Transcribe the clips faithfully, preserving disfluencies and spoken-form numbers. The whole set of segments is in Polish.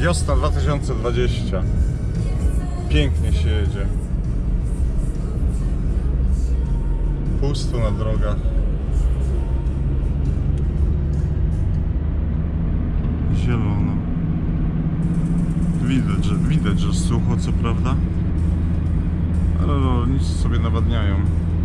Wiosna dwa tysiące dwadzieścia. Pięknie się jedzie. Pusto na drogach. Zielono. Widać, że, widać, że sucho, co prawda, ale rolnicy sobie nawadniają.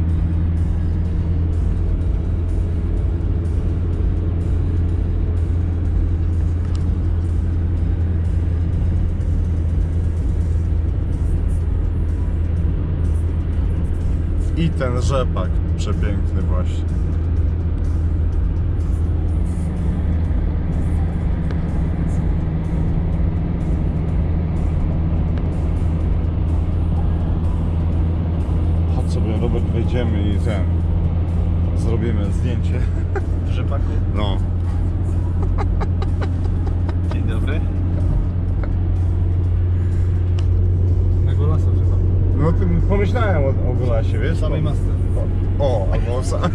I ten rzepak przepiękny właśnie. Chodź sobie, Robert, wejdziemy i ten zrobimy zdjęcie W rzepaku? No. Dzień dobry. Na golasa trzeba. No tym pomyślałem o, o Golasie, wiesz? Samej masce. O, albo o sam.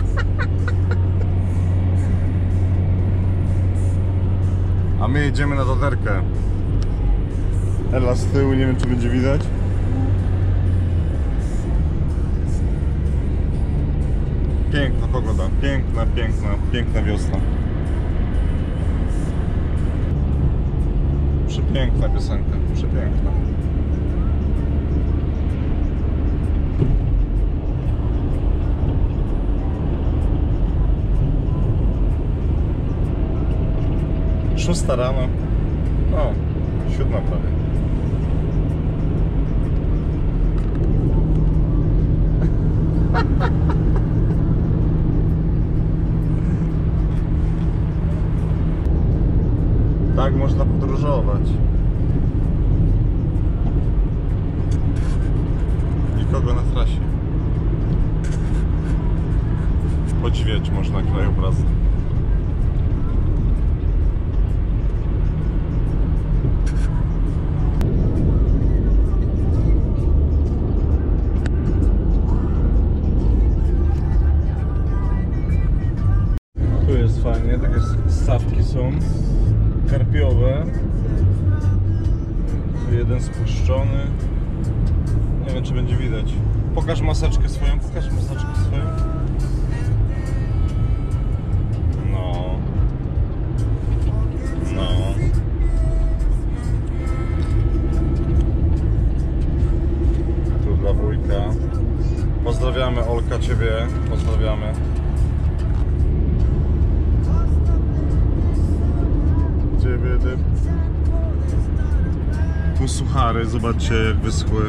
A my jedziemy na doterkę. Ela z tyłu, nie wiem, czy będzie widać. Piękna pogoda, piękna, piękna, piękna wiosna. Przepiękna piosenka, przepiękna. Szósta rano, no, siódma prawie. Tak można podróżować. Nikogo na trasie. Podziwiać można krajobrazy. Tu jest fajnie, takie ssawki są karpiowe. Tu jeden spuszczony. Nie wiem, czy będzie widać. Pokaż maseczkę swoją, pokaż maseczkę swoją. No. No. Tu dla wujka. Pozdrawiamy, Olka, ciebie. Pozdrawiamy. Ciebie, ty. Tu suchary, zobaczcie, jak wyschły.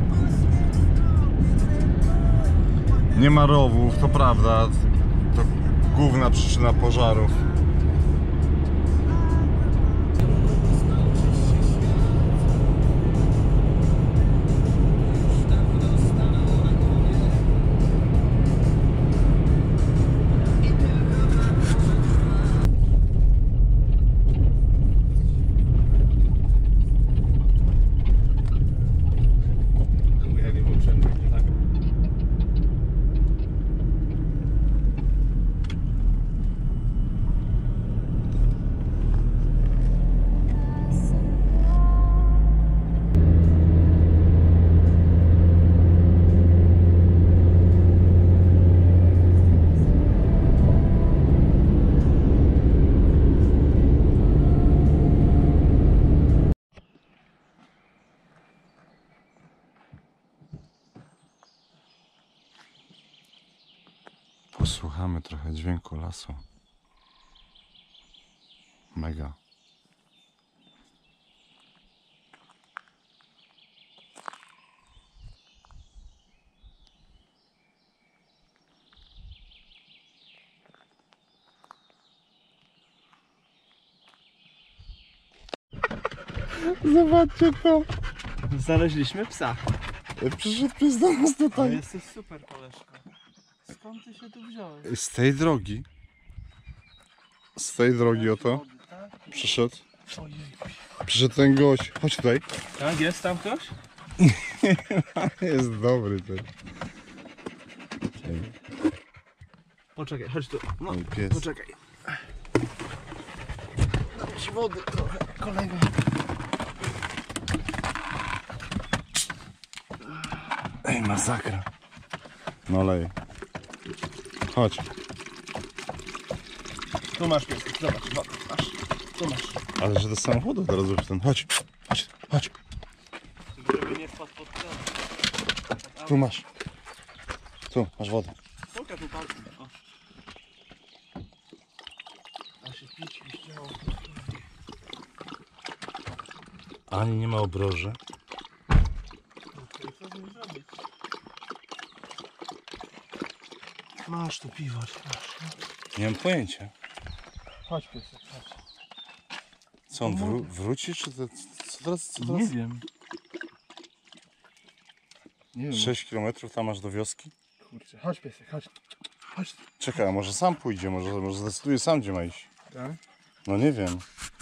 Nie ma rowów, to prawda. To główna przyczyna pożarów. Posłuchamy trochę dźwięku lasu. Mega. Zobaczcie to. Znaleźliśmy psa. Przyszedł pies do nas To tutaj. jesteś super, koleżko. Skąd ty się tu wziąłeś? Z tej drogi. Z tej drogi oto. Tak? Przyszedł. Ojej. Przyszedł ten gość. Chodź tutaj. Tak, jest tam ktoś? Jest dobry ten. Poczekaj, chodź tu. No, Mój pies. poczekaj. Dam ci wody trochę, kolego. Ej, masakra. No lej. Chodź. Tu masz piesek, zobacz, wodę, masz. Tu masz. Ale że do samochodu teraz już ten. Chodź, chodź, chodź. Żeby nie wpadł pod ten. Tu masz. Tu, masz wodę. Pokaż tu palcem. O. A się pić mi chciało. Ani nie ma obroży. Co z nim zrobić? Masz tu piwo, masz. Nie mam pojęcia. Chodź piesek, chodź. Co on wró wróci, czy to, co teraz? Co teraz? Nie wiem. Nie wiem. sześć kilometrów tam aż do wioski? Kurczę, chodź piesek, chodź. Chodź. Czekaj, a może sam pójdzie, może, może zdecyduje sam, gdzie ma iść. Tak? No nie wiem.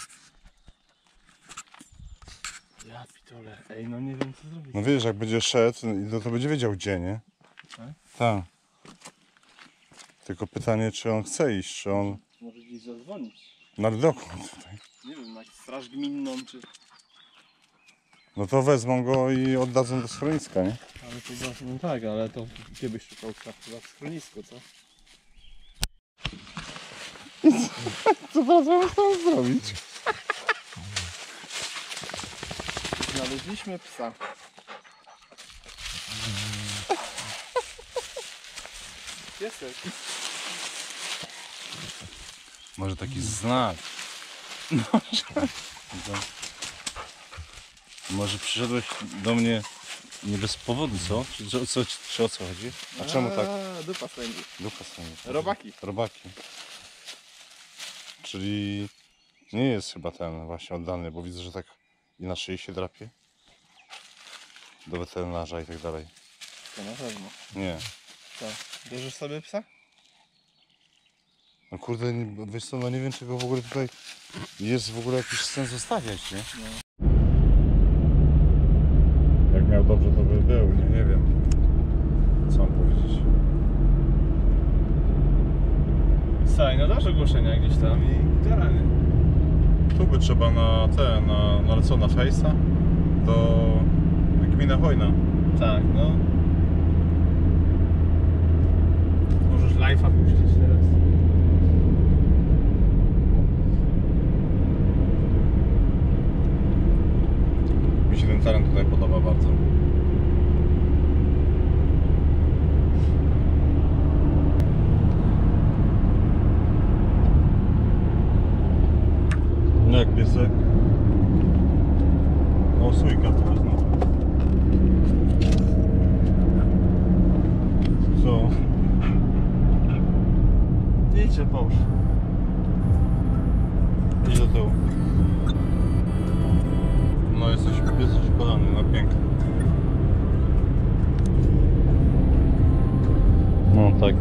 Ja pitole. Ej, no nie wiem co zrobić. No wiesz, jak będzie szedł, no to będzie wiedział gdzie, nie? Tak? Tak. Tylko pytanie, czy on chce iść, czy on... Może gdzieś zadzwonić. No ale dokąd tutaj? Nie wiem, na straż gminną czy... No to wezmą go i oddadzą do schroniska, nie? Ale to właśnie, no tak, ale to gdzie byś szukał psa? Chyba w schronisku, co? Co teraz mamy z tobą zrobić? Znaleźliśmy psa. Piesek. Może taki znak. Może. Może przyszedłeś do mnie nie bez powodu, co? Czy, czy, czy, czy o co chodzi? A czemu tak? A, dupa spędzi. Dupa stanie. Robaki. Robaki. Czyli nie jest chyba ten właśnie oddany, bo widzę, że tak i na szyi się drapie. Do weterynarza i tak dalej. To na pewno. Nie. Co? Bierzesz sobie psa? No kurde, nie- wiesz co, no nie wiem czego w ogóle tutaj jest w ogóle jakiś sens zostawiać, nie? No. Jak miał dobrze, to by był, nie, nie wiem. Co mam powiedzieć? Słuchaj, no dasz ogłoszenia gdzieś tam i tereny. Tu by trzeba na te, na, na co, na Face'a? Do gminy Hojna. Tak, no. Możesz live'a puścić teraz. Mi się ten teren tutaj podoba bardzo. No jak piesek? O, sójka teraz znowu. Co? Idźcie, połóż. Idź do tyłu. No jesteś, jesteś kolany, no pięknie. No tak.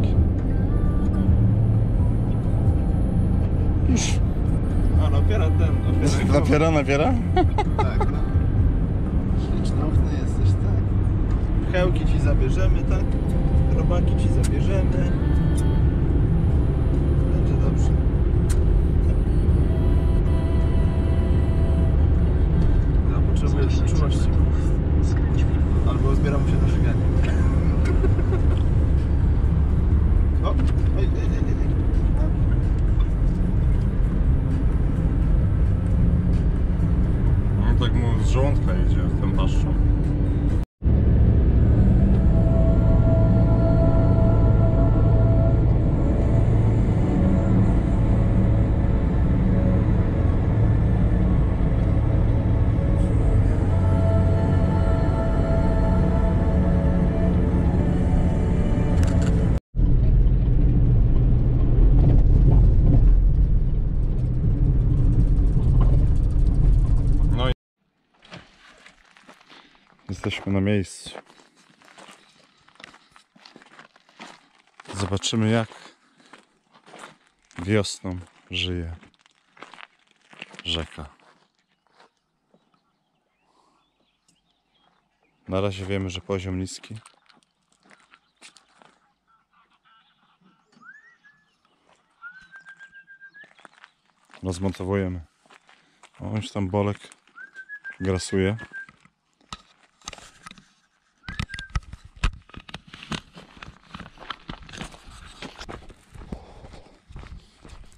A, napiera ten, napiera. Napiera, napiera? Tak, no. Ślicznochny jesteś, tak. Pchełki ci zabierzemy, tak? Robaki ci zabierzemy. Będzie dobrze. Ja potrzebuję czułości. Albo zbieram się na szyganie. O! Oj, oj, oj, oj, oj. No tak mu z żołądka idzie, z tym paszczą. Jesteśmy na miejscu. Zobaczymy jak wiosną żyje rzeka. Na razie wiemy, że poziom niski. Rozmontowujemy. O, już tam Bolek grasuje.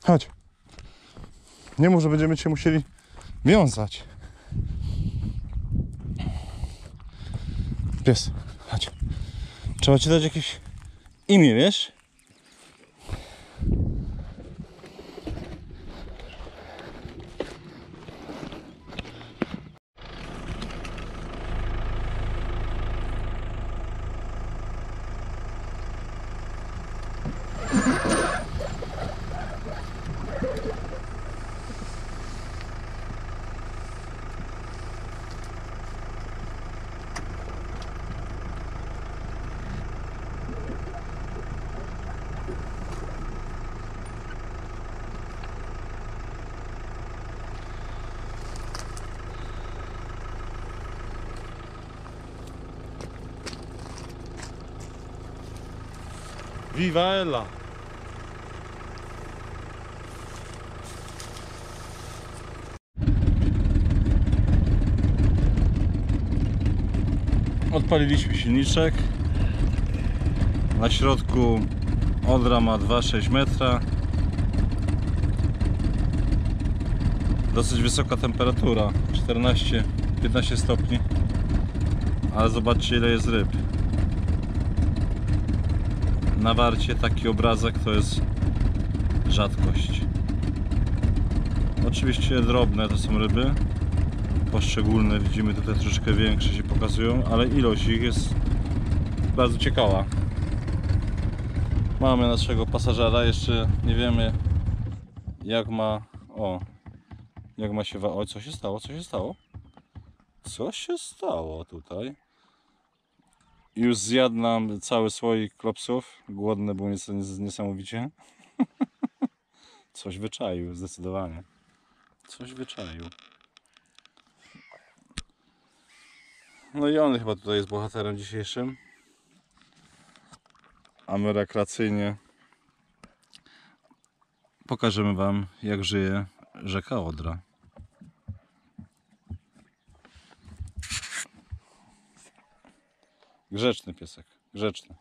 Chodź. Nie mów, że będziemy cię musieli wiązać. Pies, chodź. Trzeba ci dać jakieś imię, wiesz? Viva Ella! Odpaliliśmy silniczek. Na środku odra ma dwa przecinek sześć metra. Dosyć wysoka temperatura, czternaście piętnaście stopni. Ale zobaczcie, ile jest ryb. Na warcie taki obrazek to jest rzadkość. Oczywiście drobne to są ryby. Poszczególne widzimy tutaj troszeczkę większe się pokazują, ale ilość ich jest bardzo ciekawa. Mamy naszego pasażera, jeszcze nie wiemy jak ma... O, jak ma się... O, co się stało? Co się stało? Co się stało tutaj? Już zjadł nam cały słoik klopsów. Głodny był nies niesamowicie. Coś wyczaił, zdecydowanie. Coś wyczaił. No i on chyba tutaj jest bohaterem dzisiejszym. A my rekreacyjnie pokażemy wam, jak żyje rzeka Odra. Grzeczny piesek, grzeczny.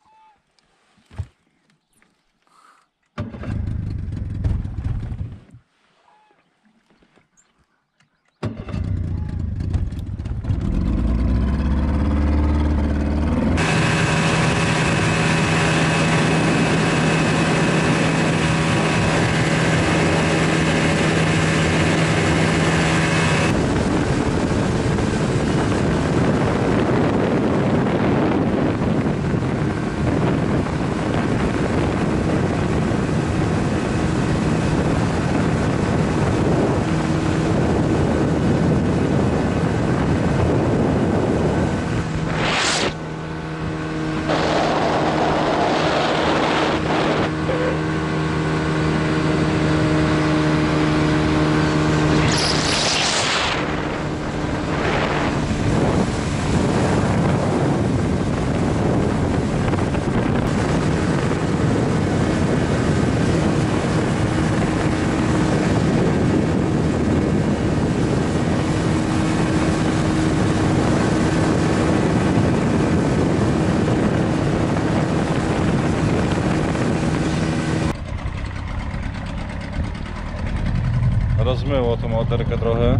Rozmyło tą oderkę trochę.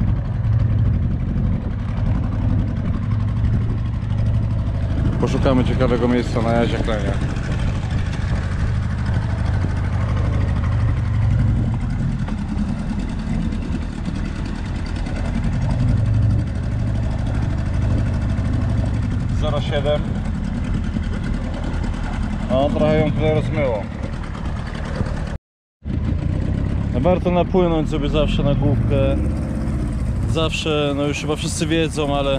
Poszukamy ciekawego miejsca na jazie klenia. zero siedem. No, trochę ją tutaj rozmyło. Warto napłynąć sobie zawsze na główkę. Zawsze, no już chyba wszyscy wiedzą, ale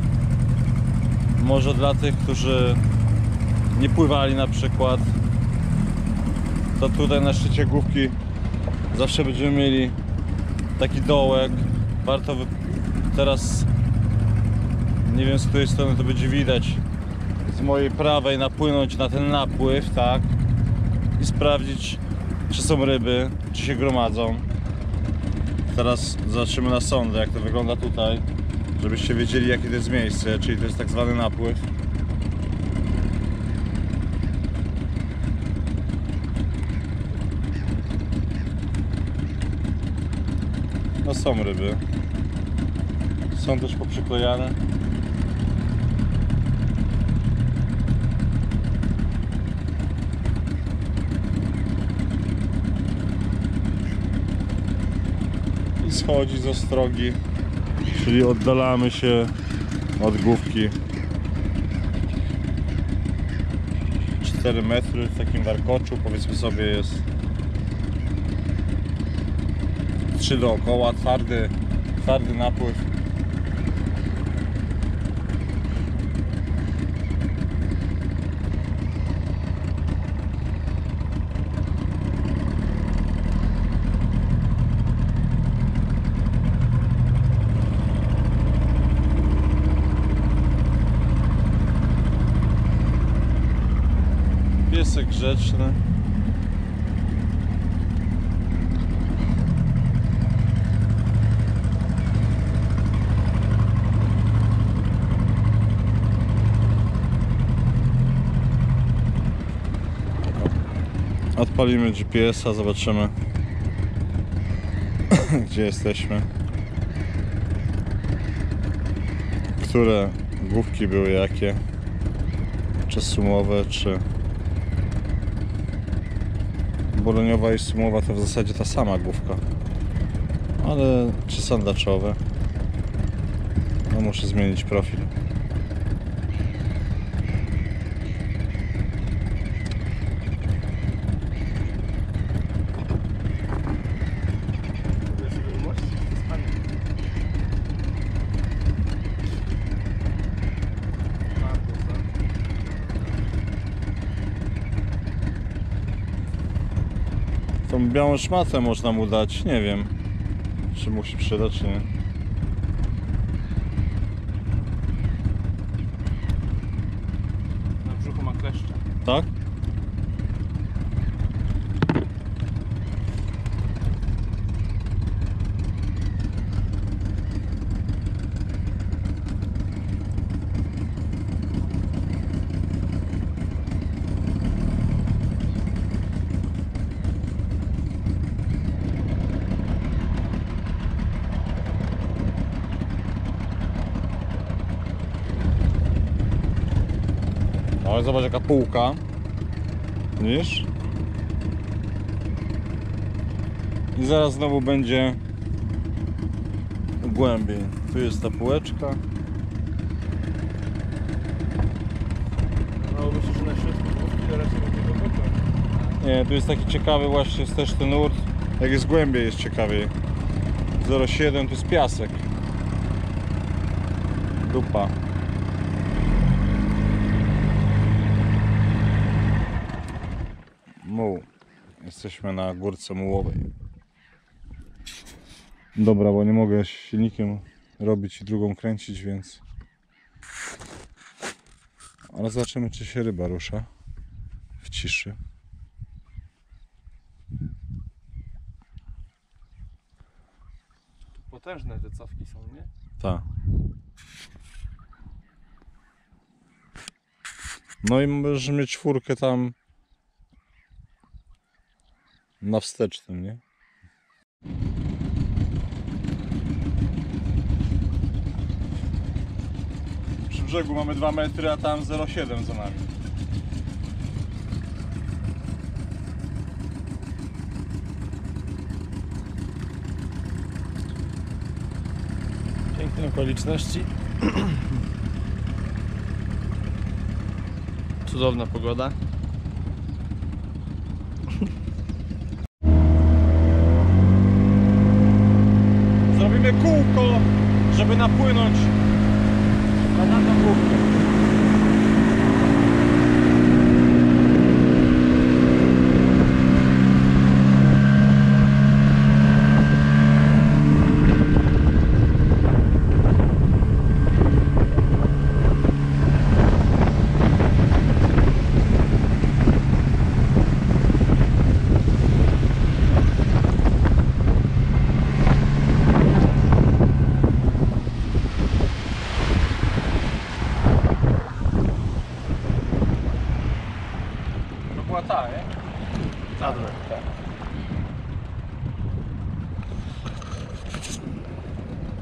może dla tych, którzy nie pływali na przykład, to tutaj na szczycie główki zawsze będziemy mieli taki dołek. Warto teraz, nie wiem z której strony to będzie widać, z mojej prawej napłynąć na ten napływ, tak, i sprawdzić, czy są ryby, czy się gromadzą. Teraz zobaczymy na sondę, jak to wygląda tutaj, żebyście wiedzieli, jakie to jest miejsce, czyli to jest tak zwany napływ. No są ryby. Są też poprzyklejane. I schodzi z ostrogi, czyli oddalamy się od główki cztery metry w takim warkoczu, powiedzmy sobie jest trzy dookoła, twardy, twardy napływ. Piesek grzeczny. Odpalimy G P S a, zobaczymy gdzie jesteśmy, które główki były jakie, czy sumowe, czy boroniowa i sumowa to w zasadzie ta sama główka, ale czy sandaczowe. No muszę zmienić profil. Tą białą szmatę można mu dać, nie wiem czy mu się przyda, czy nie. Na brzuchu ma kleszcze. Tak? Ale zobacz jaka półka. Widzisz? I zaraz znowu będzie głębiej. Tu jest ta półeczka. No myślę, że na środku to raczej będzie głęboko. Nie, tu jest taki ciekawy właśnie jest też ten nurt. Jak jest głębiej jest ciekawiej. zero przecinek siedem to jest piasek. Dupa. Muł. Jesteśmy na górce mułowej. Dobra, bo nie mogę silnikiem robić i drugą kręcić, więc... Ale zobaczymy, czy się ryba rusza w ciszy. Potężne te cofki są, nie? Tak. No i możesz mieć czwórkę tam na wstecznym, nie? Przy brzegu mamy dwa metry, a tam zero przecinek siedem za nami. Piękne okoliczności. Cudowna pogoda. Zrobimy kółko, żeby napłynąć na naszą główkę.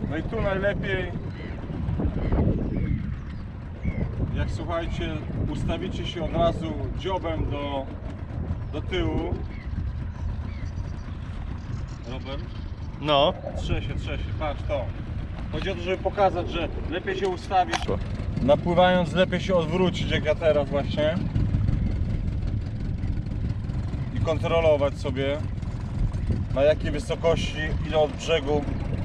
No i tu najlepiej, jak słuchajcie, ustawicie się od razu dziobem do, do tyłu. Robert? No. Trze się, trze się, patrz to. Chodzi o to, żeby pokazać, że lepiej się ustawić. Napływając lepiej się odwrócić, jak ja teraz właśnie. I kontrolować sobie, na jakiej wysokości, ile od brzegu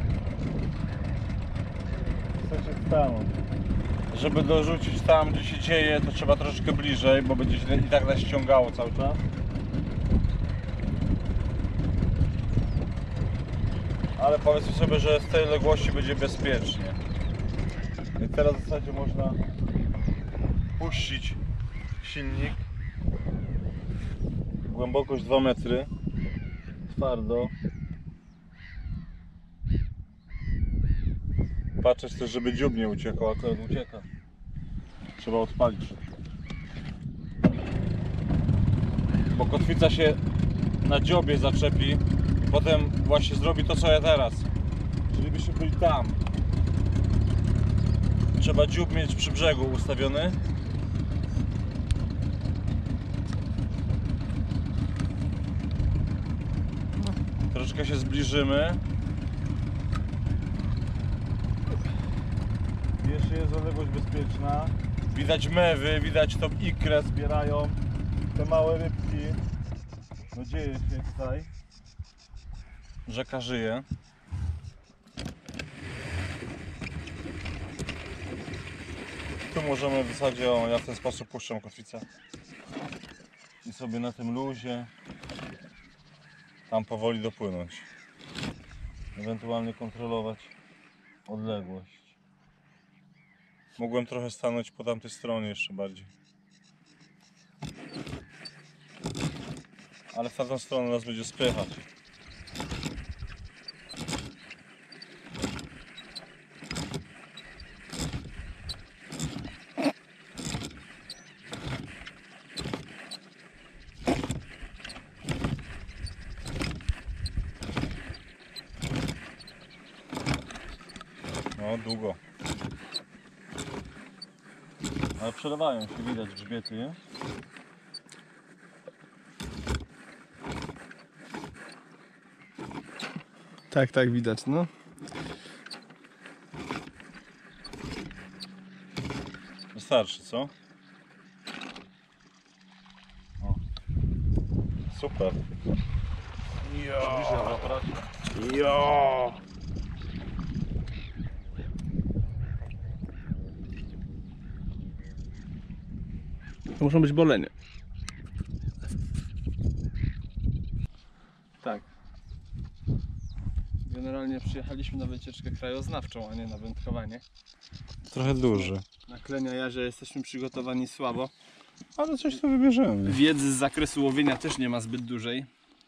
chcecie stanąć. Żeby dorzucić tam, gdzie się dzieje, to trzeba troszeczkę bliżej, bo będzie się i tak nas ściągało cały czas. Ale powiedzmy sobie, że z tej odległości będzie bezpiecznie. I teraz w zasadzie można puścić silnik. Głębokość dwa metry. Twardo. Patrzeć też, żeby dziób nie uciekał, akurat ucieka. Trzeba odpalić. Bo kotwica się na dziobie zaczepi i potem właśnie zrobi to, co ja teraz. Czyli byśmy byli tam. Trzeba dziób mieć przy brzegu ustawiony. Troszkę się zbliżymy. Jeszcze jest odległość bezpieczna. Widać mewy, widać tą ikrę zbierają. Te małe rybki. No dzieje się tutaj. Rzeka żyje. Tu możemy w zasadzie, o, ja w ten sposób puszczam kotwicę. I sobie na tym luzie tam powoli dopłynąć. Ewentualnie kontrolować odległość. Mogłem trochę stanąć po tamtej stronie jeszcze bardziej. Ale w tamtą stronę nas będzie spychać. No, długo. Ale przelewają się, widać grzbiety, nie? Tak, tak, widać, no. Wystarczy, co? O. Super. Jo. Zapraszam. Jo. To muszą być bolenie. Tak. Generalnie przyjechaliśmy na wycieczkę krajoznawczą, a nie na wędkowanie. Trochę duży. Na Klenia Jarze jesteśmy przygotowani słabo. Ale coś tu wybierzemy. Wiedzy z zakresu łowienia też nie ma zbyt dużej.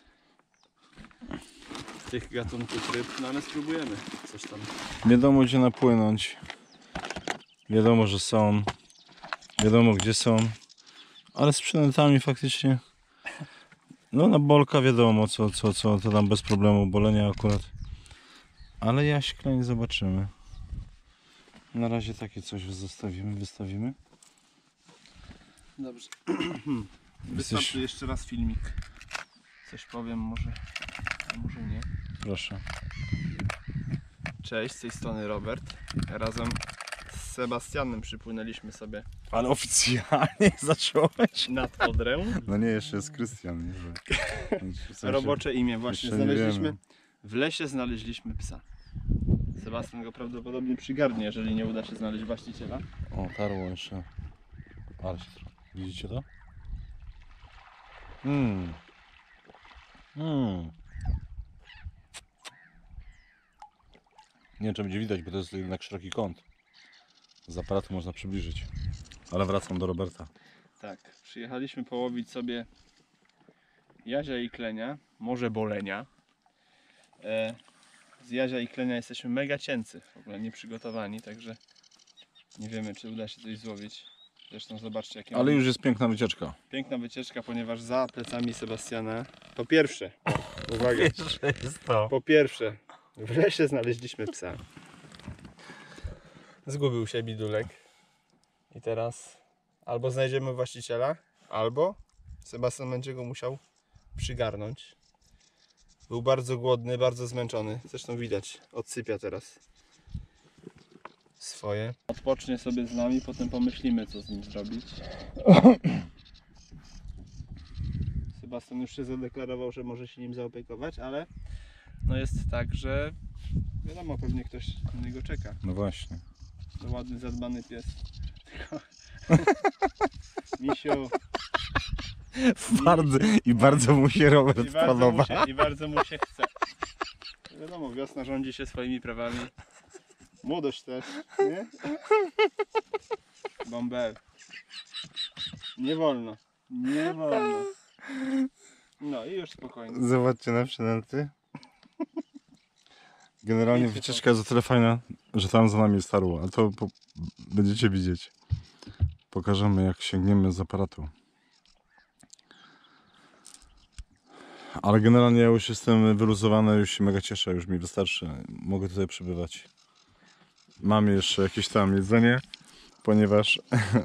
Tych gatunków ryb, no ale spróbujemy coś tam. Wiadomo, gdzie napłynąć. Wiadomo, że są. Wiadomo, gdzie są. Ale z przynętami faktycznie. No na bolka wiadomo, co, co, co, to tam bez problemu, bolenia akurat. Ale jaśkla nie zobaczymy. Na razie takie coś zostawimy, wystawimy. Dobrze. Wystarczy Jesteś... jeszcze raz filmik. Coś powiem, może, a może nie. Proszę. Cześć, z tej strony Robert. Razem z Sebastianem przypłynęliśmy sobie Ale oficjalnie zacząłeś? nad Odrę. No nie, jeszcze jest Krystian. Nie? W sensie... Robocze imię właśnie jeszcze nie znaleźliśmy. wiemy. W lesie znaleźliśmy psa. Sebastian go prawdopodobnie przygarnie, jeżeli nie uda się znaleźć właściciela. O, tarło jeszcze. Ale się... Widzicie to? Mmm. Mmm. Nie wiem, czy będzie widać, bo to jest jednak szeroki kąt. Z aparatu można przybliżyć. Ale wracam do Roberta. Tak, przyjechaliśmy połowić sobie jazia i klenia, może bolenia. E, z jazia i klenia jesteśmy mega cięcy, w ogóle nieprzygotowani, także nie wiemy, czy uda się coś złowić. Zresztą zobaczcie, jakie Ale mamy... już jest piękna wycieczka. Piękna wycieczka, ponieważ za plecami Sebastiana, po pierwsze, uwaga, jest to. po pierwsze, w lesie znaleźliśmy psa. Zgubił się bidulek. I teraz albo znajdziemy właściciela, albo Sebastian będzie go musiał przygarnąć. Był bardzo głodny, bardzo zmęczony. Zresztą widać, odsypia teraz swoje. Odpocznie sobie z nami, potem pomyślimy, co z nim zrobić. Sebastian już się zadeklarował, że może się nim zaopiekować, ale no jest tak, że wiadomo, pewnie ktoś innego czeka. No właśnie. To ładny, zadbany pies. Tylko... Misiu. Bardzo, I bardzo mu się Robert I bardzo, mu podoba. się, I bardzo mu się chce. Wiadomo, wiosna rządzi się swoimi prawami. Młodość też, nie? Bąbel. Nie wolno. Nie wolno. No i już spokojnie. Zobaczcie na przynęty. Generalnie wycieczka jest o tyle fajna, że tam za nami jest tarło, a to po... będziecie widzieć. Pokażemy, jak sięgniemy z aparatu. Ale generalnie ja już jestem wyluzowany, już się mega cieszę, już mi wystarczy. Mogę tutaj przebywać. Mam jeszcze jakieś tam jedzenie, ponieważ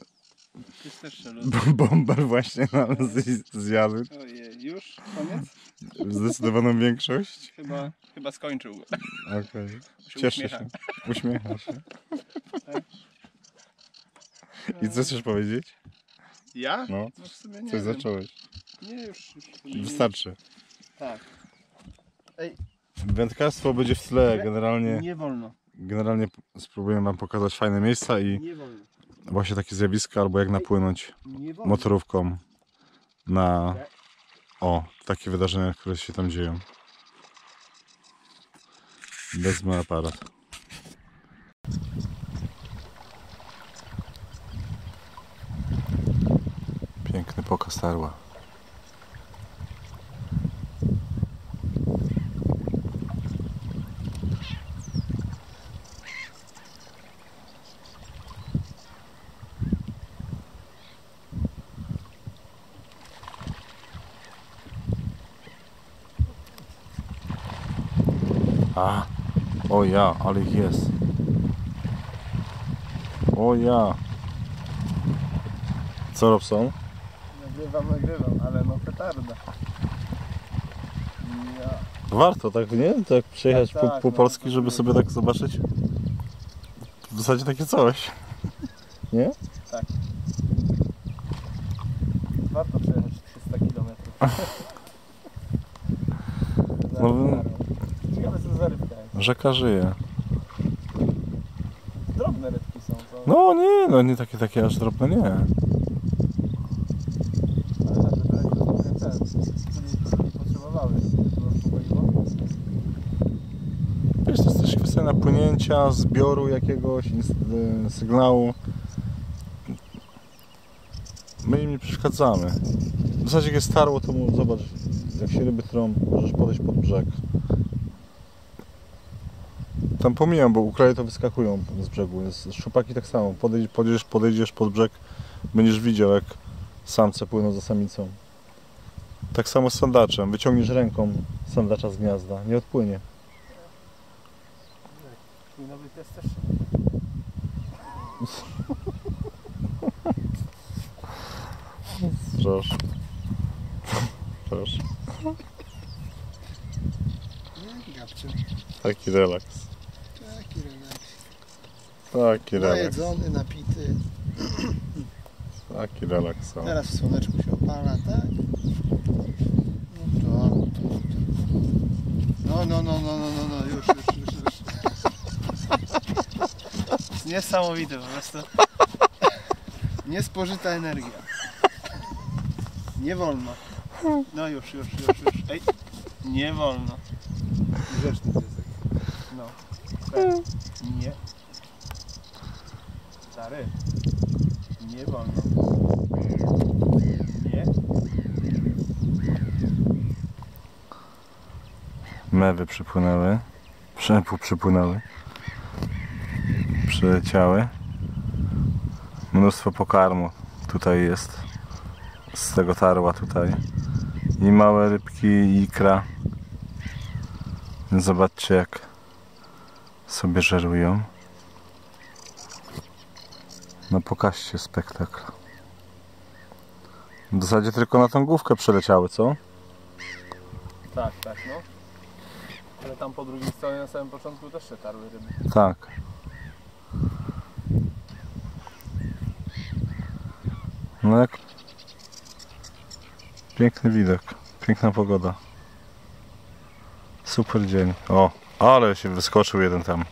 Bomber właśnie nam zjadł. Ojej, już? Koniec? Zdecydowaną większość. Chyba, chyba skończył. Okej. Okay. Się Cieszę uśmiecha. się. Uśmiecha się. I co chcesz powiedzieć? Ja? No. No w sumie nie Coś wiem. zacząłeś. Nie, już. już Wystarczy. Tak. Ej. Wędkarstwo będzie w tle. Generalnie, Nie wolno. generalnie spróbuję wam pokazać fajne miejsca i Nie wolno. właśnie takie zjawiska, albo jak napłynąć Nie wolno. motorówką na o, takie wydarzenia, które się tam dzieją. Wezmę aparat. Piękny pokaz tarła. A, o ja, ale ich jest. O ja. Co Robson? Nagrywam, nagrywam, ale no petarda. Ja. Warto, tak nie? Tak przejechać Tak, po, tak, po no, Polski, to żeby jest. sobie tak zobaczyć. W zasadzie takie coś. Nie? Tak. Warto przejechać trzysta kilometrów. No, Ciekawe co za rybka jest. rzeka żyje. Drobne rybki są to. No nie, no nie takie, takie aż drobne, nie. Ale tak, że trochę trochę ten, nie, nie potrzebowały. To uspokoiło. Wiesz, to jest też kwestia napłynięcia, zbioru jakiegoś ins- sygnału. My im nie przeszkadzamy. W zasadzie jak jest tarło, to mu, zobacz, jak się ryby trą, możesz podejść pod brzeg. Tam pomijam, bo ukraje to wyskakują z brzegu. Jest, szczupaki tak samo. Podejdziesz, podejdziesz, podejdziesz pod brzeg, będziesz widział, jak samce płyną za samicą. Tak samo z sandaczem. Wyciągniesz ręką sandacza z gniazda, nie odpłynie. Twój nowy pies też. Proszę. Proszę. Nie, gabciu. Taki relaks. Taki relaks. Taki relaks. Najedzony, napity. Taki relaks. o. Teraz w słoneczku się opala, tak? No to. No, no, no, no, no, no, no, już, już, już, już. To jest niesamowite po prostu. Niespożyta energia. Nie wolno. No już, już, już, już. Ej, nie wolno. Grzeczny piesek. No. Tak. Nie. Stary. Nie wolno. Nie. Mewy przypłynęły. Przepł przypłynęły. Przyleciały. Mnóstwo pokarmu tutaj jest. Z tego tarła tutaj. I małe rybki, i ikra. Zobaczcie, jak sobie żerują. No pokażcie spektakl. W zasadzie tylko na tą główkę przeleciały, co? Tak, tak, no. Ale tam po drugiej stronie na samym początku też się tarły ryby. Tak. No jak... Piękny widok, piękna pogoda. Super dzień. O, ale się wyskoczył jeden tam.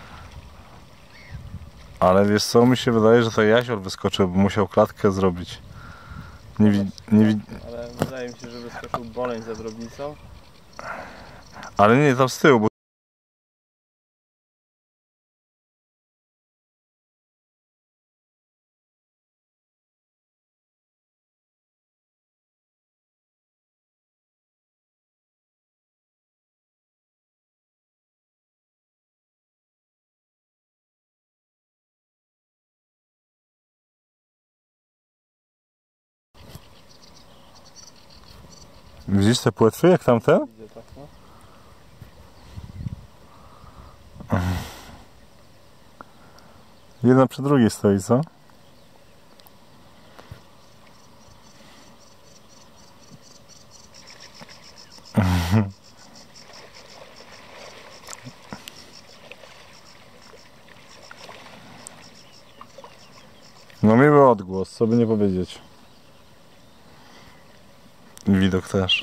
Ale wiesz co, mi się wydaje, że to jazior wyskoczył, bo musiał klatkę zrobić. Nie wi... Nie wi... Ale wydaje mi się, że wyskoczył boleń za drobnicą. Ale nie, tam z tyłu, bo... Widzisz te płetwy jak tamte? Widzę tak, no. Jedna przy drugiej stoi, co? No miły odgłos, co by nie powiedzieć. I widok też.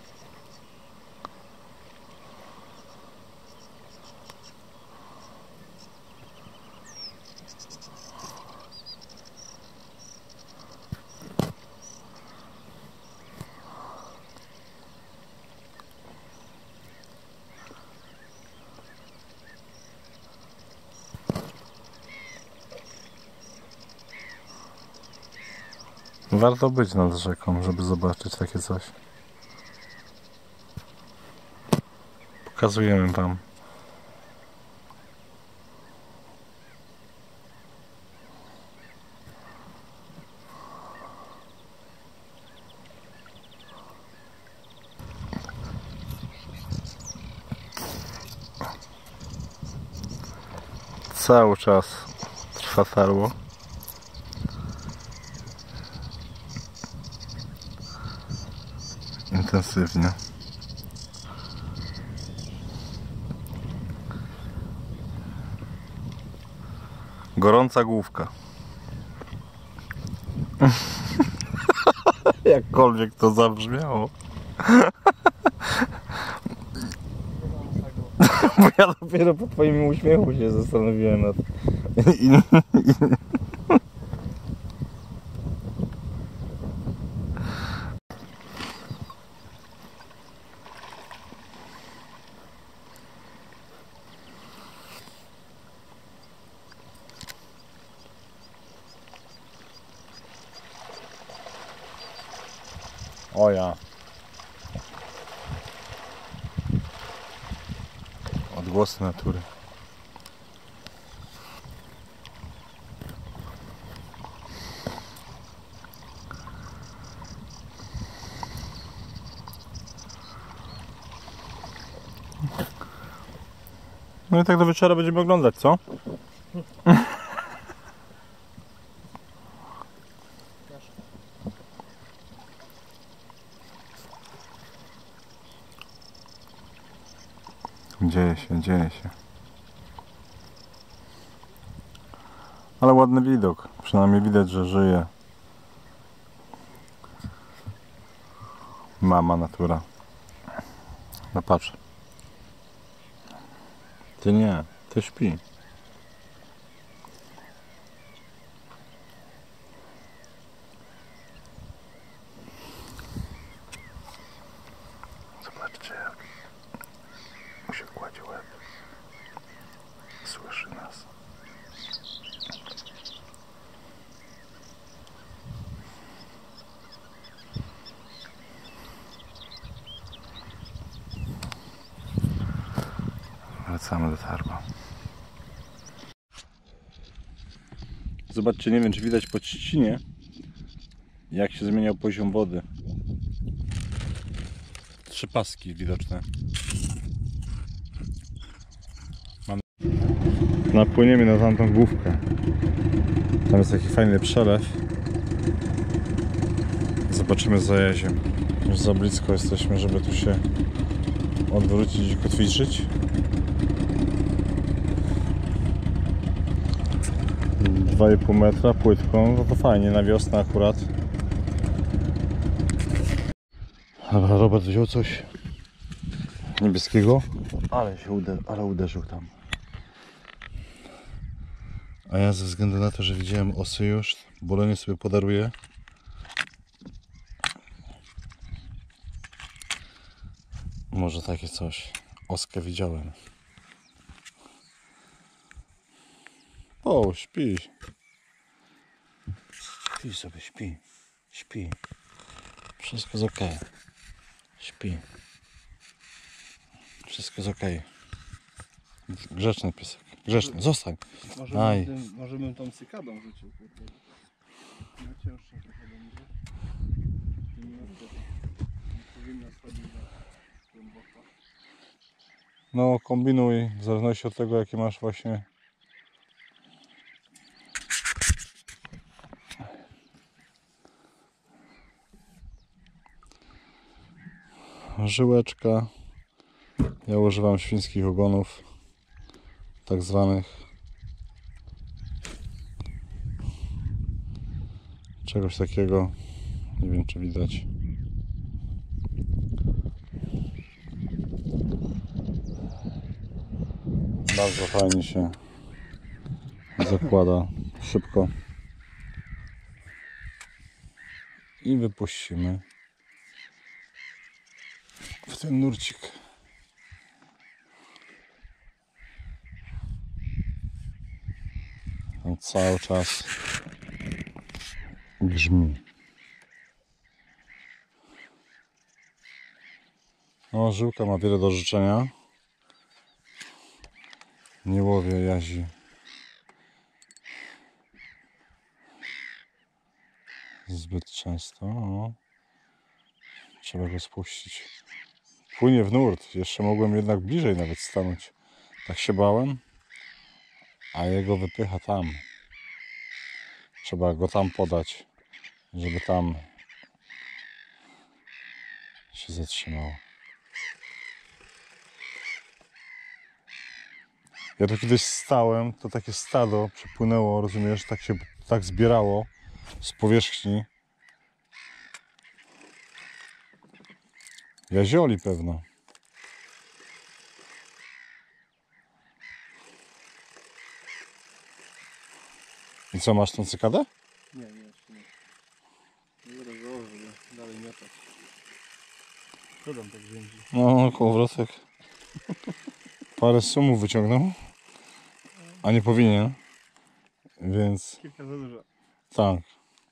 Warto być nad rzeką, żeby zobaczyć takie coś. Pokazujemy wam. Cały czas trwa tarło. Intensywnie. Gorąca główka. Jakkolwiek to zabrzmiało. Bo ja dopiero po twoim uśmiechu się zastanowiłem nad... I... O ja. Odgłosy natury. No i tak do wieczora będziemy oglądać, co? Dzieje się, dzieje się. Ale ładny widok. Przynajmniej widać, że żyje. Mama natura. No patrz. Ty nie, ty śpi. Zobaczcie, jak mu się kładzie łeb. Słyszy nas. Wracamy do tarba. Zobaczcie, nie wiem czy widać po trzcinie, jak się zmieniał poziom wody. Trzy paski widoczne. Mamy... Napłyniemy na tamtą główkę. Tam jest taki fajny przelew. Zobaczymy za jeziem. Już za blisko jesteśmy, żeby tu się odwrócić i kotwiczyć. dwa i pół metra płytką, no to fajnie, na wiosnę akurat. Dobra, Robert wziął coś niebieskiego, ale się uderzył, ale uderzył tam. A ja ze względu na to, że widziałem osy już, bolenie sobie podaruję. Może takie coś. Oskę widziałem. O, śpi. Śpi sobie, śpi. Śpi. Wszystko jest ok. Śpi. Wszystko jest ok. Grzeczny piesek. Grzeczny, zostań. Może Aj. bym, tym, może bym tą cykadą rzucił. Kurde. No cięższe trochę będzie. Mimo to nie powinno schodzić na głęboko. No kombinuj, w zależności od tego jakie masz właśnie żyłeczka. Ja używam świńskich ogonów, tak zwanych. Czegoś takiego. Nie wiem czy widać. Bardzo fajnie się zakłada szybko. I wypuścimy w ten nurcik. On cały czas grzmi. O, żyłka ma wiele do życzenia. Nie łowię jazi zbyt często. O. Trzeba go spuścić. Płynie w nurt. Jeszcze mogłem jednak bliżej nawet stanąć. Tak się bałem. A jego wypycha tam. Trzeba go tam podać, żeby tam się zatrzymał. Ja tu kiedyś stałem, to takie stado przepłynęło, rozumiesz, tak się tak zbierało z powierzchni. Jazioli pewno. I co, masz tą cykadę? Nie, nie, jeszcze nie. Nie zaraz założę, żeby dalej miotać. Co tam tak więzi? No, kołowrotek. Parę sumów wyciągnął, a nie powinien. Więc Kilka za dużo. tak.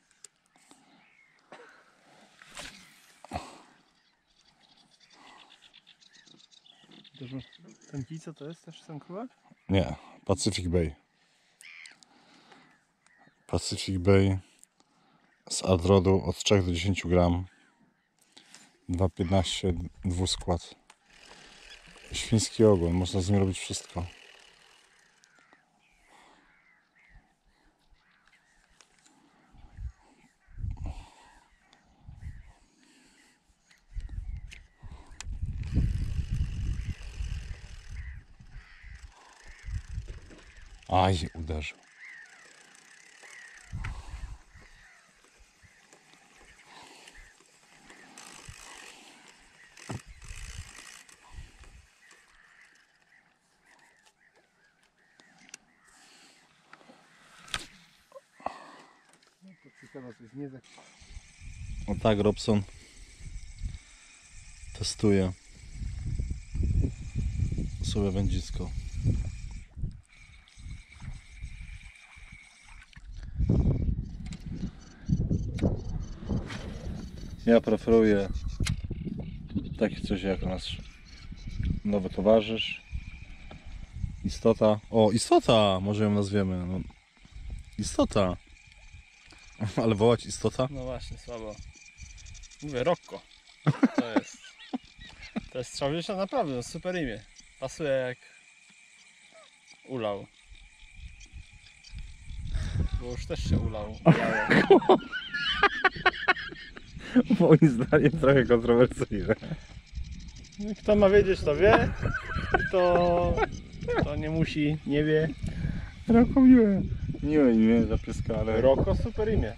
Ten kij co to jest? Też sękowa? Nie, Pacific Bay. Pacific Bay z adrodu od trzech do dziesięciu gram. dwa piętnaście dwuskład. Świński ogon, można z nim robić wszystko. Aj, uderzył. Cykada to jest nie za... O tak, Robson testuje sobie wędzisko. Ja preferuję takie coś jak nasz nowy towarzysz. Istota. O, istota! Może ją nazwiemy. No. Istota. Ale wołać istota? No właśnie, słabo. Mówię, Rocco. To jest. To jest trzeba wziąć na naprawdę, no super imię. Pasuje jak ulał. bo już też się ulał. Moim zdaniem trochę kontrowersyjne. Kto ma wiedzieć, to wie. Kto, kto nie musi, nie wie. Roko miłe. Miłe imię dla pieska, ale... Roko super imię.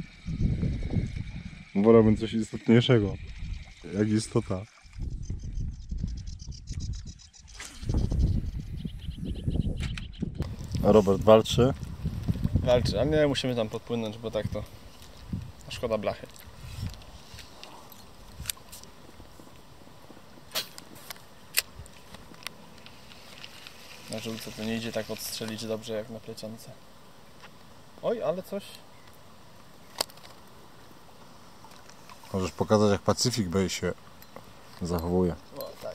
Wolałbym coś istotniejszego. Jak istota. Robert walczy. Walczy, a nie musimy tam podpłynąć, bo tak to szkoda blachy. Na żółce to nie idzie tak odstrzelić dobrze jak na plecionce. Oj, ale coś. Możesz pokazać, jak Pacyfik Bay się zachowuje. O, tak.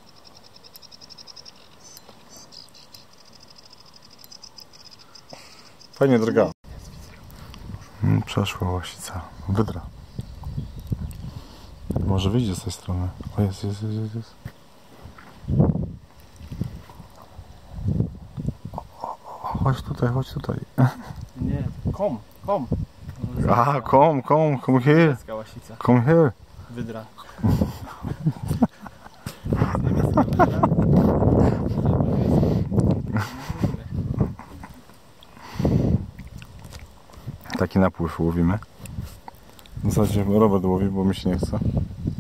Fajnie drga. Hmm, przeszła łasica. Wydra. Może wyjdzie z tej strony. O, jest, jest, jest, jest. jest. O, o, o, chodź tutaj, chodź tutaj. Nie, kom, kom. Ah, come, come, come here. Niebieska łasica. Come here. Wydra. Niebieska wydra. Taki napływ łowimy. W zasadzie Robert łowi, bo mi się nie chce.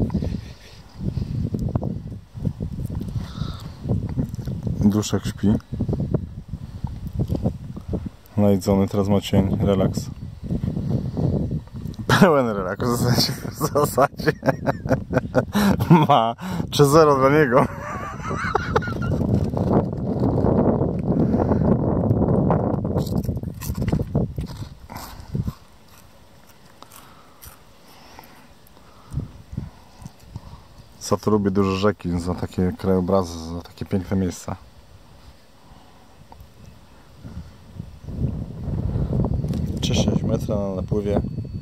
Duszek śpi. Najedzony, teraz ma cień, relaks. Pełen relaks w zasadzie. W zasadzie. Ma trzy zero dla niego. Co tu lubię duże rzeki za takie krajobrazy, za takie piękne miejsca. trzy sześć metra na napływie.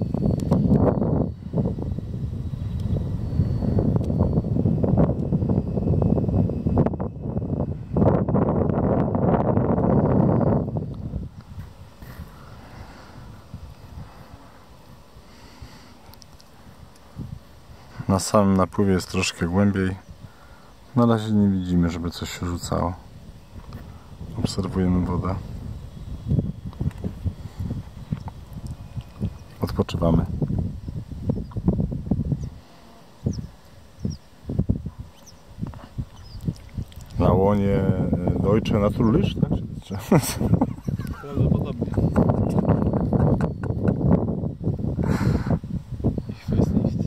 Na samym napływie jest troszkę głębiej. Na razie nie widzimy, żeby coś się rzucało. Obserwujemy wodę. Odpoczywamy. Na łonie Deutsche Naturlicht, tak? Prawdopodobnie. Ich weiß nicht.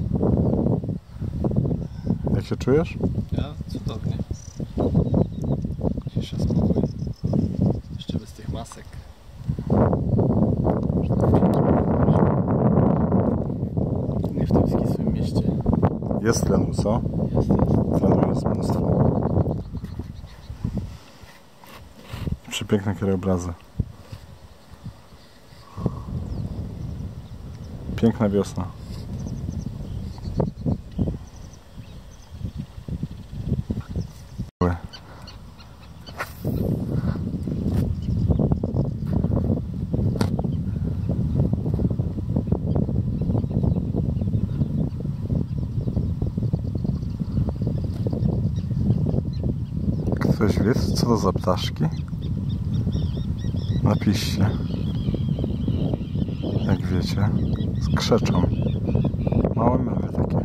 Jak się czujesz? Ja? Cudownie. Cisza, spokój. Jeszcze bez tych masek. Nie w tym skisłym mieście. Jest tlenu, co? Jest, jest. Tlenu jest mnóstwo. Przepiękne krajobrazy. Piękna wiosna. Ktoś wie, co to za ptaszki? Napiszcie. Jak wiecie, skrzeczą. Małe mewy takie.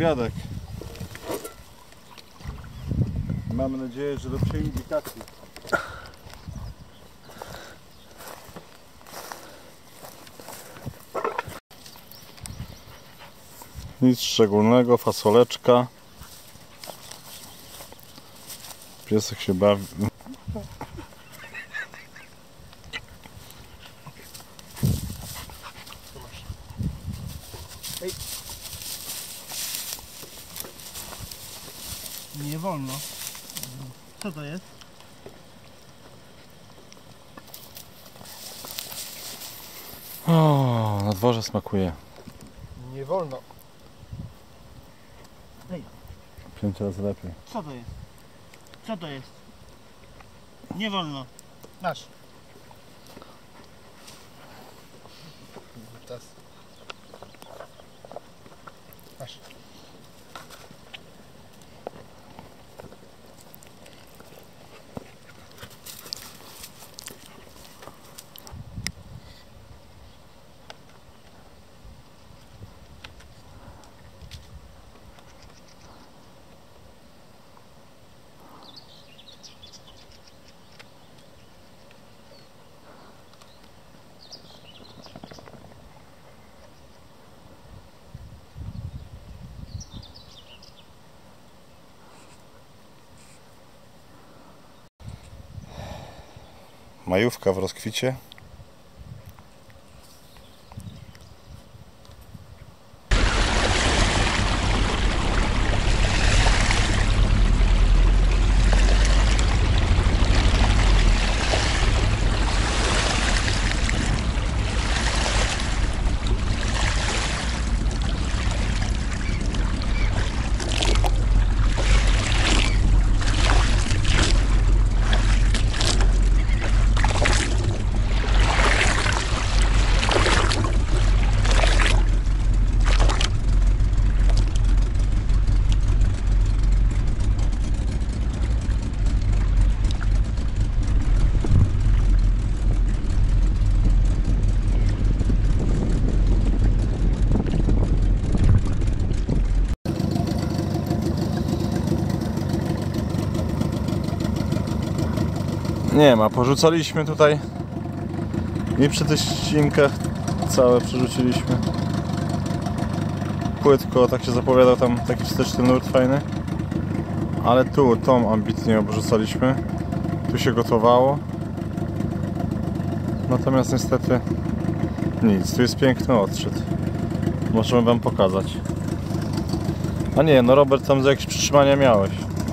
obiadek. Mamy nadzieję, że do przeindikacji. Nic szczególnego, fasoleczka. Piesek się bawi. Nie wolno. Co to jest? O, na dworze smakuje. Nie wolno. Pięć razy lepiej. Co to jest? Co to jest? Nie wolno. Masz. Teraz. Masz. Majówka w rozkwicie. Nie ma, porzucaliśmy tutaj i przy tych ścinkach całe przerzuciliśmy. Płytko, tak się zapowiadał, tam taki wsteczny nurt fajny. Ale tu, tą ambitnie obrzucaliśmy. Tu się gotowało. Natomiast niestety nic, tu jest piękny odszedł. Możemy wam pokazać. A nie, no Robert, tam za jakieś przytrzymania miałeś.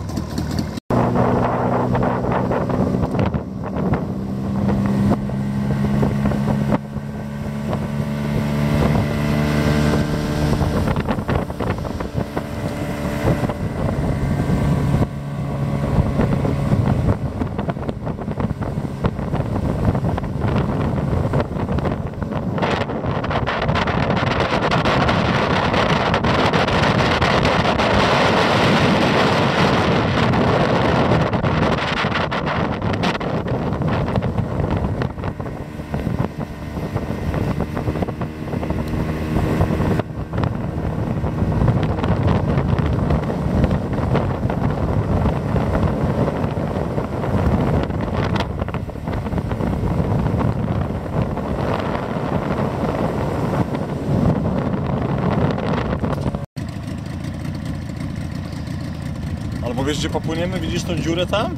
Albo wiesz, gdzie popłyniemy? Widzisz tą dziurę tam?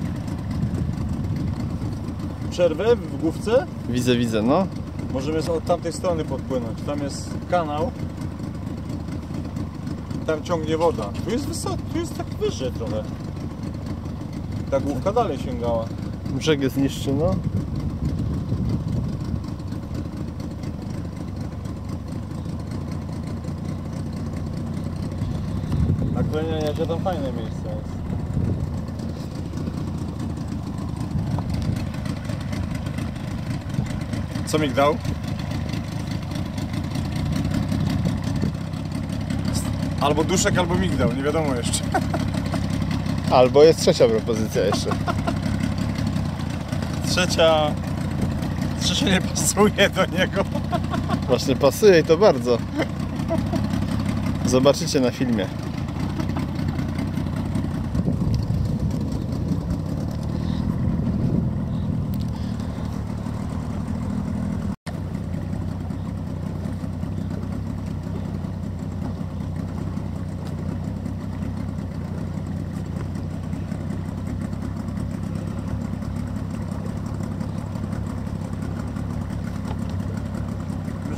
Przerwę w główce? Widzę, widzę, no. Możemy od tamtej strony podpłynąć. Tam jest kanał. Tam ciągnie woda. Tu jest wysoko, tu jest tak wyżej trochę. Ta główka dalej sięgała. Brzeg jest niższy, no. Na Klenia Jadzia tam fajne miejsce jest. Co migdał? Albo duszek, albo migdał, nie wiadomo jeszcze. Albo jest trzecia propozycja jeszcze. Trzecia... Trzecia nie pasuje do niego. Właśnie pasuje i to bardzo. Zobaczycie na filmie.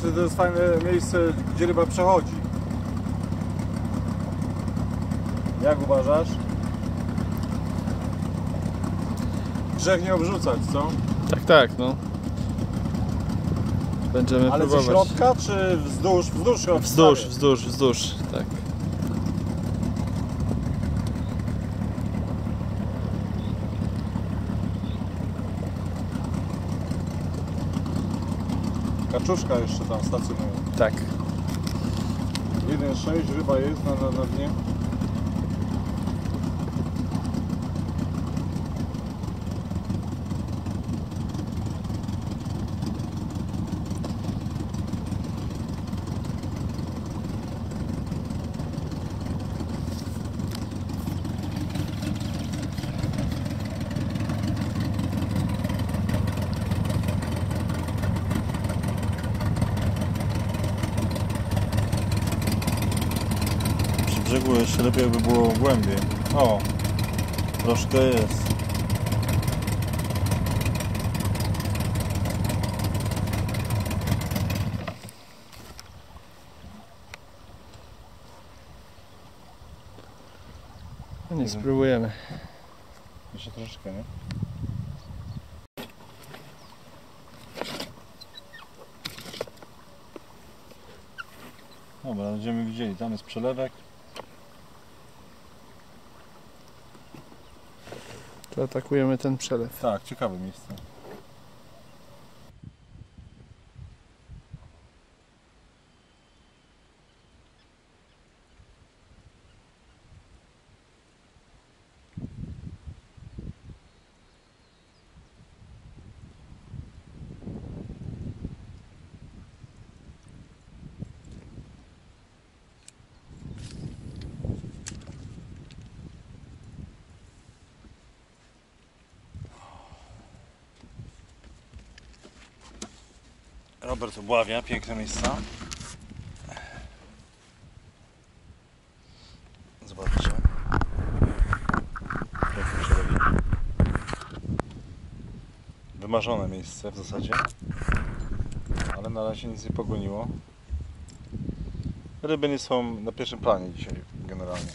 wtedy to jest fajne miejsce, gdzie ryba przechodzi. Jak uważasz? Grzech nie obrzucać, co? Tak, tak, no. Będziemy Ale ze próbować. środka, czy wzdłuż? Wzdłuż, Wzdłuż, wzdłuż, wzdłuż, tak. Kaczuszka jeszcze tam stacjonuje. Tak. jeden sześć, ryba jest na, na, na dnie. Przy brzegu jeszcze lepiej by było głębiej. O, troszkę jest. No nie, spróbujemy. Jeszcze troszeczkę, nie? Dobra, będziemy widzieli, tam jest przelewek. To atakujemy ten przelew. Tak, ciekawe miejsce. Robert obławia, piękne miejsca. Zobaczcie. Pięknie się robi. Wymarzone miejsce w zasadzie. Ale na razie nic nie pogoniło. Ryby nie są na pierwszym planie dzisiaj generalnie.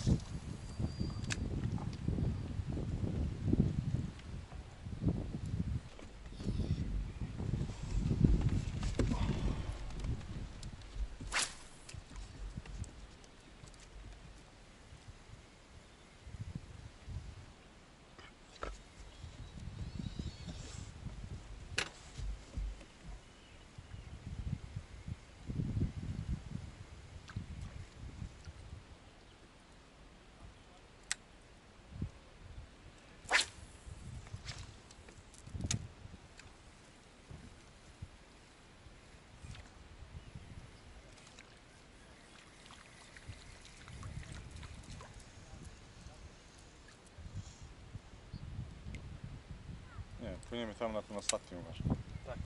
Nie, płyniemy tam na ten ostatni uważ. Tak.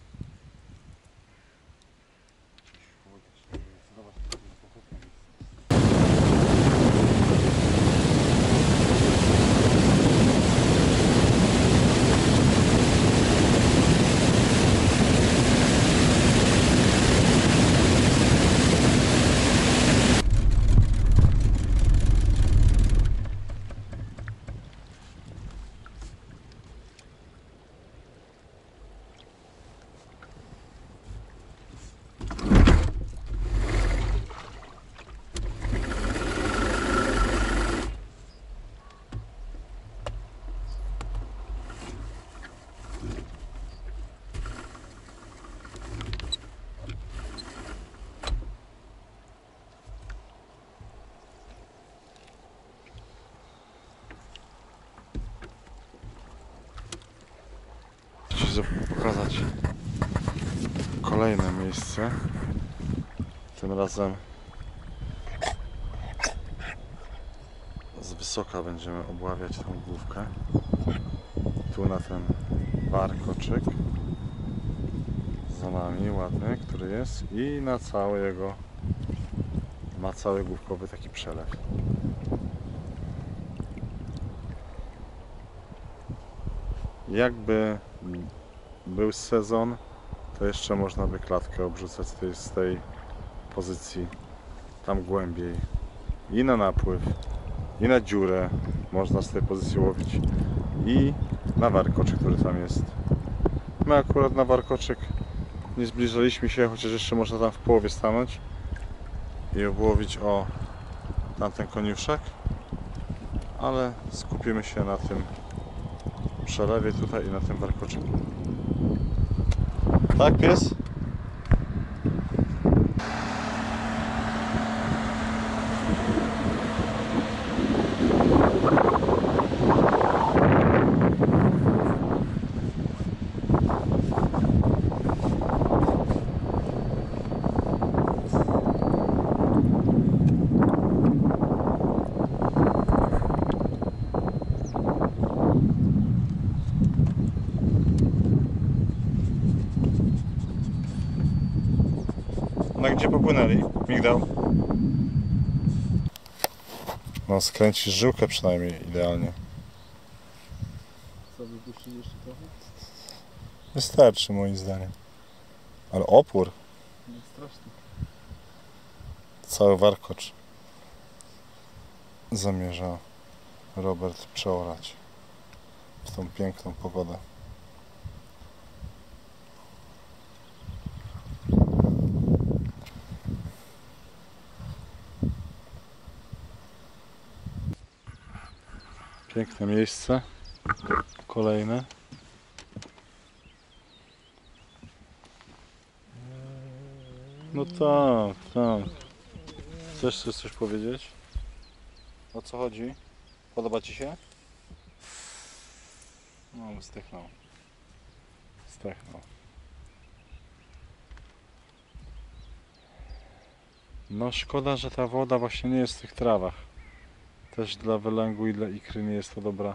Chcę pokazać kolejne miejsce. Tym razem z wysoka będziemy obławiać tą główkę. Tu na ten warkoczyk za nami ładny, który jest, i na cały jego ma cały główkowy taki przelew. Jakby był sezon, to jeszcze można by klatkę obrzucać z tej, z tej pozycji tam głębiej i na napływ, i na dziurę można z tej pozycji łowić, i na warkoczyk, który tam jest. My akurat na warkoczyk nie zbliżaliśmy się, chociaż jeszcze można tam w połowie stanąć i obłowić o tamten koniuszek, ale skupimy się na tym przelewie tutaj i na tym warkoczyku. Tak, pies? Na gdzie popłynęli? Migdał? No, skręcisz żyłkę przynajmniej idealnie. Co, wypuścić jeszcze trochę? Wystarczy moim zdaniem. Ale opór? Nie, straszny. Cały warkocz zamierza Robert przeorać w tą piękną pogodę. Piękne miejsce. Kolejne. No tak, tak. Chcesz coś, coś powiedzieć? O co chodzi? Podoba Ci się? No, zdechnął. Zdechnął. No szkoda, że ta woda właśnie nie jest w tych trawach. Też dla wylęgu i dla ikry nie jest to dobra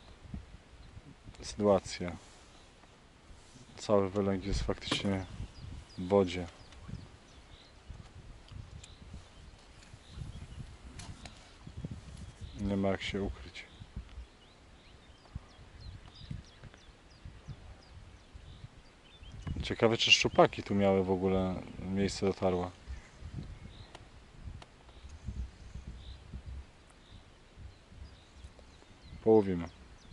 sytuacja. Cały wylęg jest faktycznie w wodzie. Nie ma jak się ukryć. Ciekawe, czy szczupaki tu miały w ogóle miejsce dotarła. Połowimy.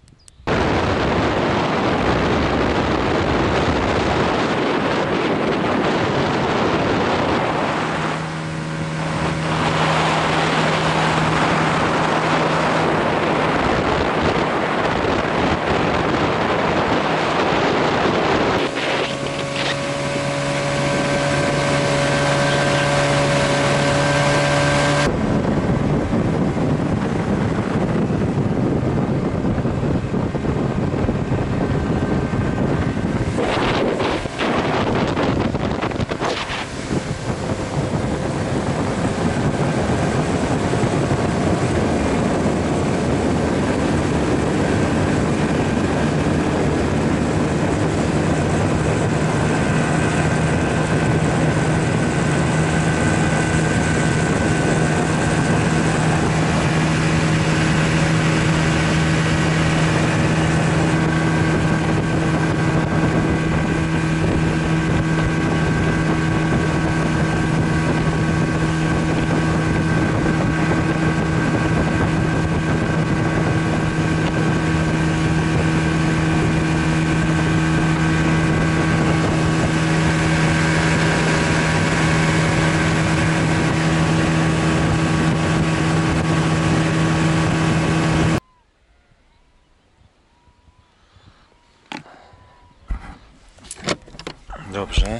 Dobrze.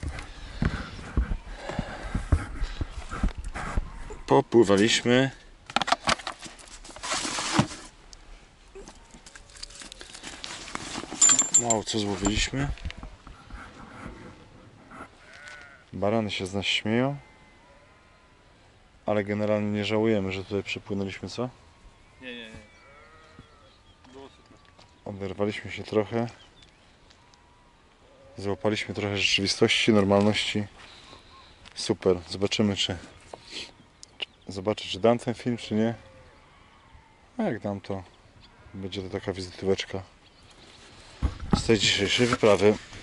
Popływaliśmy. Mało co złowiliśmy. Barany się z nas śmieją. Ale generalnie nie żałujemy, że tutaj przepłynęliśmy, co? Nie, nie, nie. Było super. Oderwaliśmy się trochę. Złapaliśmy trochę rzeczywistości, normalności. Super. Zobaczymy, czy... Zobaczę, czy dam ten film, czy nie. A jak dam, to będzie to taka wizytóweczka z tej dzisiejszej wyprawy.